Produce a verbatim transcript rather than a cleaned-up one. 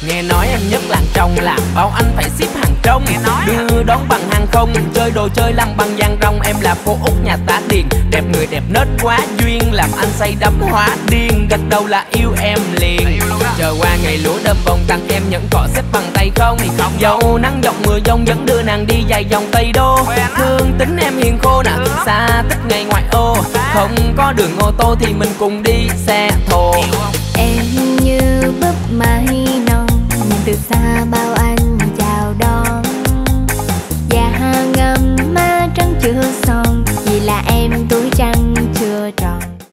Nghe nói em nhất làng trong làm bao anh phải ship hàng trong, đưa đón bằng hàng không, chơi đồ chơi lăng bằng giang rong. Em là cô út nhà tá điền, đẹp người đẹp nết quá duyên, làm anh say đắm hóa điên, gật đầu là yêu em liền. Chờ qua ngày lúa đơm bông tặng em những cọ xếp bằng tay không, dầu nắng dọc mưa giông vẫn đưa nàng đi dài dòng Tây Đô. Thương tính em hiền khô nè, xa tích ngày ngoại ô, không có đường ô tô thì mình cùng đi xe thồ. Em